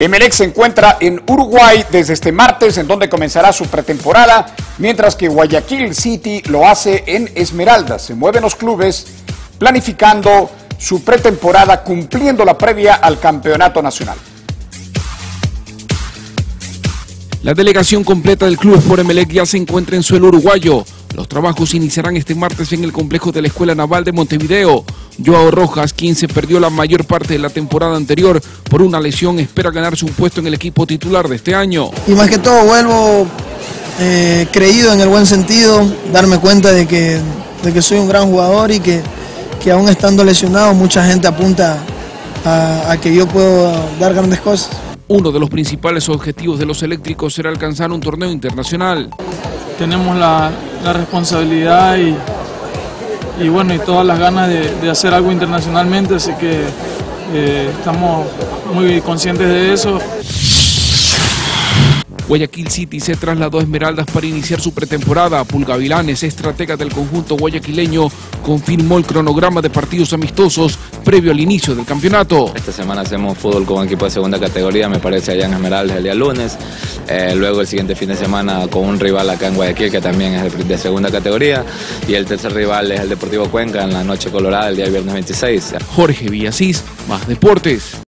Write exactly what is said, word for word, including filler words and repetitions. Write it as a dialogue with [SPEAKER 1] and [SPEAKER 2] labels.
[SPEAKER 1] Emelec se encuentra en Uruguay desde este martes, en donde comenzará su pretemporada, mientras que Guayaquil City lo hace en Esmeraldas. Se mueven los clubes planificando su pretemporada, cumpliendo la previa al campeonato nacional.
[SPEAKER 2] La delegación completa del Club Sport Emelec ya se encuentra en suelo uruguayo. Los trabajos iniciarán este martes en el complejo de la Escuela Naval de Montevideo. Joao Rojas, quien se perdió la mayor parte de la temporada anterior por una lesión, espera ganarse un puesto en el equipo titular de este año.
[SPEAKER 3] Y más que todo vuelvo eh, creído en el buen sentido, darme cuenta de que, de que soy un gran jugador y que, que aún estando lesionado mucha gente apunta a, a que yo puedo dar grandes cosas.
[SPEAKER 2] Uno de los principales objetivos de los eléctricos será alcanzar un torneo internacional.
[SPEAKER 4] Tenemos la, la responsabilidad y, y bueno y todas las ganas de, de hacer algo internacionalmente, así que eh, estamos muy conscientes de eso.
[SPEAKER 2] Guayaquil City se trasladó a Esmeraldas para iniciar su pretemporada. Pulga Vilanes, estratega del conjunto guayaquileño, confirmó el cronograma de partidos amistosos previo al inicio del campeonato.
[SPEAKER 5] Esta semana hacemos fútbol con un equipo de segunda categoría, me parece allá en Esmeraldas el día lunes. Eh, luego el siguiente fin de semana con un rival acá en Guayaquil que también es de segunda categoría. Y el tercer rival es el Deportivo Cuenca en la Noche Colorada el día viernes veintiséis.
[SPEAKER 2] Jorge Villasís, Más Deportes.